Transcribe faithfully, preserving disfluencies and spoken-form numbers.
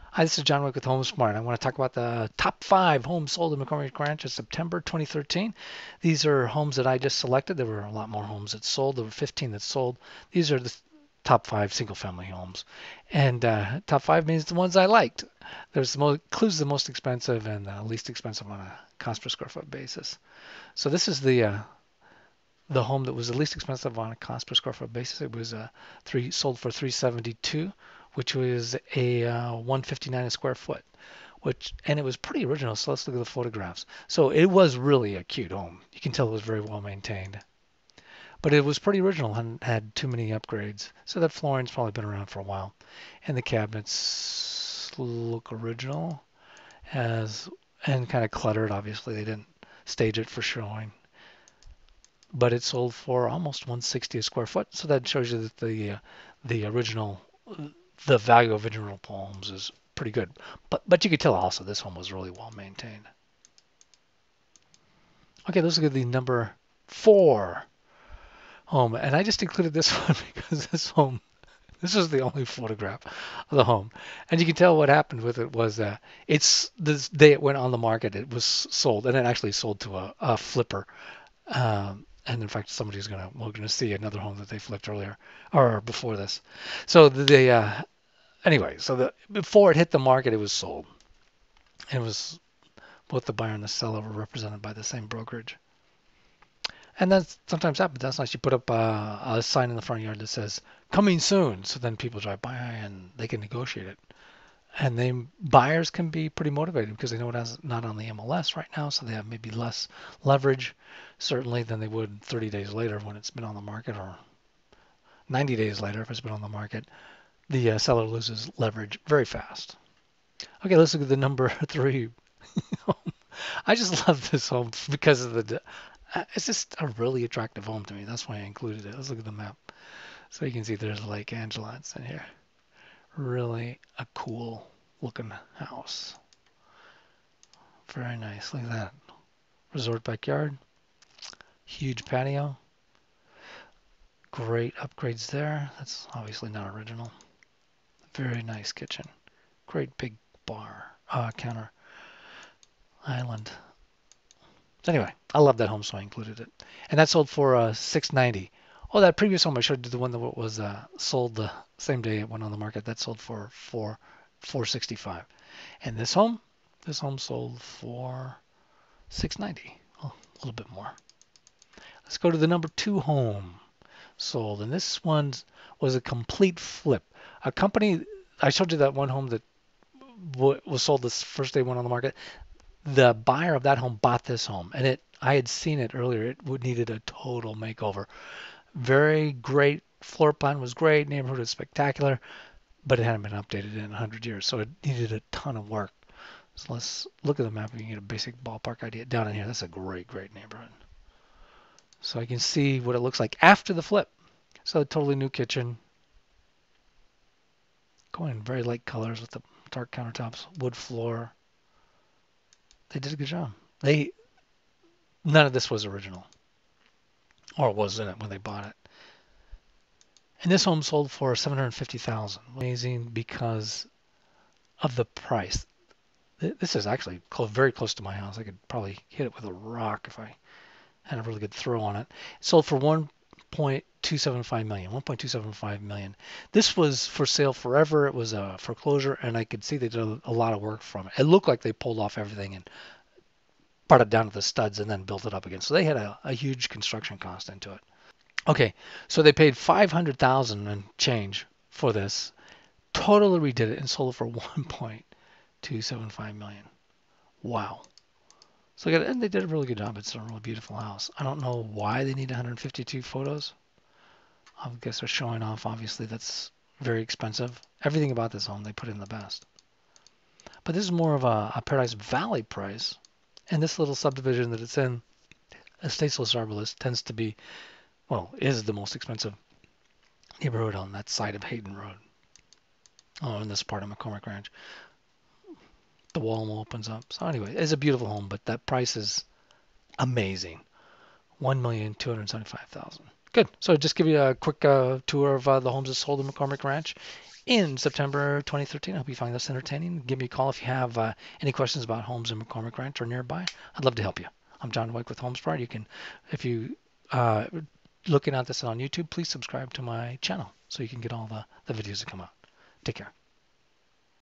Hi, this is John Wick with HomeSmart. I want to talk about the top five homes sold in McCormick Ranch in September twenty thirteen. These are homes that I just selected. There were a lot more homes that sold. There were fifteen that sold. These are the top five single-family homes, and uh, top five means the ones I liked. There's the most includes the most expensive and the least expensive on a cost per square foot basis. So this is the uh, the home that was the least expensive on a cost per square foot basis. It was uh, three sold for three seventy-two, which was a uh, one fifty-nine a square foot. Which and it was pretty original. So let's look at the photographs. So it was really a cute home. You can tell it was very well maintained, but it was pretty original and had too many upgrades. So that flooring's probably been around for a while, and the cabinets look original as and kind of cluttered. Obviously, they didn't stage it for showing, but it sold for almost one sixty a square foot. So that shows you that the uh, the original the value of original homes is pretty good. But but you could tell also this home was really well maintained. Okay, let's look at the number four home, and I just included this one because this home this is the only photograph of the home, and you can tell what happened with it was uh, it's the day it went on the market, it was sold, and it actually sold to a, a flipper. Um, and in fact, somebody's gonna we're gonna see another home that they flipped earlier or before this. So they uh, anyway, so the before it hit the market, it was sold. It was both the buyer and the seller were represented by the same brokerage. And that sometimes happens. That's nice. You put up a, a sign in the front yard that says "coming soon," so then people drive by and they can negotiate it. And then buyers can be pretty motivated because they know it has not on the M L S right now, so they have maybe less leverage, certainly, than they would thirty days later when it's been on the market, or ninety days later if it's been on the market. The uh, seller loses leverage very fast. Okay, let's look at the number three. I just love this home because of the. Uh, it's just a really attractive home to me. That's why I included it. Let's look at the map. So you can see there's Lake Angela. It's in here. Really a cool looking house. Very nice. Look at that. Resort backyard. Huge patio. Great upgrades there. That's obviously not original. Very nice kitchen. Great big bar. Uh, counter. Island. So anyway, I love that home, so I included it. And that sold for uh, six ninety. Oh, that previous home I showed you, the one that was uh, sold the same day it went on the market, that sold for four four sixty-five. And this home, this home sold for six ninety. Oh, a little bit more. Let's go to the number two home sold, and this one was a complete flip. A company, I showed you that one home that was sold this first day it went on the market. The buyer of that home bought this home, and it I had seen it earlier. It would needed a total makeover. Very great. Floor plan was great. Neighborhood was spectacular, but it hadn't been updated in a hundred years, so it needed a ton of work. So let's look at the map and get a basic ballpark idea. Down in here, that's a great, great neighborhood. So I can see what it looks like after the flip. So a totally new kitchen, going in very light colors with the dark countertops, wood floor. They did a good job. They None of this was original, or was in it when they bought it. And this home sold for seven hundred fifty thousand dollars. Amazing because of the price. This is actually close, very close to my house. I could probably hit it with a rock if I had a really good throw on it. It sold for one point two seven five million. one point two seven five million. This was for sale forever. It was a foreclosure, and I could see they did a, a lot of work from it. It looked like they pulled off everything and brought it down to the studs and then built it up again. So they had a, a huge construction cost into it. Okay, so they paid five hundred thousand dollars and change for this. Totally redid it and sold it for one point two seven five million. Wow. So and they did a really good job. It's a really beautiful house. I don't know why they need one hundred fifty-two photos. I guess they're showing off. Obviously, that's very expensive. Everything about this home they put in the best. But this is more of a, a Paradise Valley price. And this little subdivision that it's in, Estates Los Arboles, tends to be, well, is the most expensive neighborhood on that side of Hayden Road. Oh, in this part of McCormick Ranch. The wall opens up. So anyway, it's a beautiful home, but that price is amazing. one million two hundred seventy-five thousand dollars. Good. So just give you a quick uh, tour of uh, the homes that sold in McCormick Ranch in September twenty thirteen. I hope you find this entertaining. Give me a call if you have uh, any questions about homes in McCormick Ranch or nearby. I'd love to help you. I'm John White with HomeSmart. You can, if you uh, looking at this on YouTube, please subscribe to my channel so you can get all the, the videos that come out. Take care.